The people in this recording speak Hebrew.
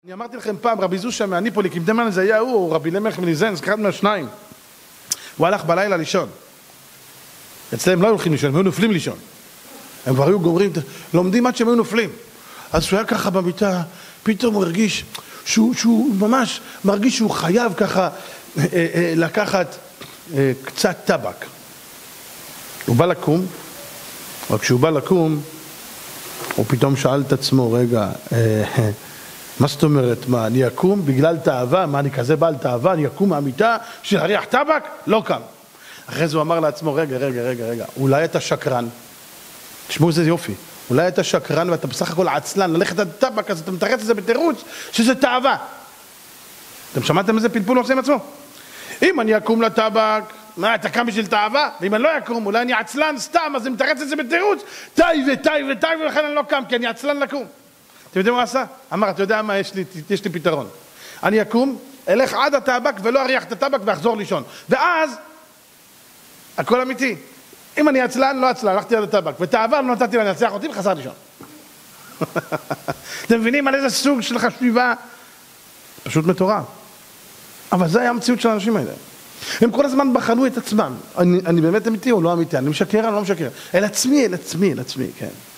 אני אמרתי לכם פעם, רבי זושה מהניפולי, כמדמן זה היה הוא, רבי למלך מליזנסק, אחד מהשניים. הוא הלך בלילה לישון. אצלם לא הולכים לישון, הם היו נופלים לישון. הם כבר היו גומרים, לומדים עד שהם היו נופלים. אז שהוא היה ככה במיטה, פתאום הוא הרגיש שהוא ממש מרגיש שהוא חייב ככה לקחת קצת טבק. הוא בא לקום, רק כשהוא בא לקום, הוא פתאום שאל את עצמו, רגע, מה זאת אומרת, מה, אני אקום בגלל תאווה? מה, אני כזה בעל תאווה? אני אקום מהמיטה שיריח טבק? לא קם. אחרי זה הוא אמר לעצמו, רגע, אולי אתה שקרן. תשמעו איזה יופי. אולי אתה שקרן ואתה בסך הכל עצלן, ללכת עד טבק, אז אתה מתרץ את זה בתירוץ שזה תאווה. אתם שמעתם איזה פלפול הוא עושה עם עצמו? אם אני אקום לטבק, מה, אתה קם בשביל תאווה? ואם אני לא אקום, אולי אני עצלן סתם, אז אני מתרץ את זה בתירוץ, תאי, ולכן אני לא קם, כי אני עצלן לקום. אתם יודעים מה הוא עשה? אמר, אתה יודע מה, יש לי פתרון. אני אקום, אלך עד הטבק ולא אריח את הטבק ואחזור לישון. ואז, הכל אמיתי. אם אני עצלן, לא עצלן, הלכתי עד הטבק. ותאווה לא נתתי לה לנצח אותי וחזר לישון. אתם מבינים על איזה סוג של חשיבה? פשוט מטורף. אבל זה היה המציאות של האנשים האלה. הם כל הזמן בחנו את עצמם. אני באמת אמיתי או לא אמיתי? אני משקר, אני לא משקר. אל עצמי, כן.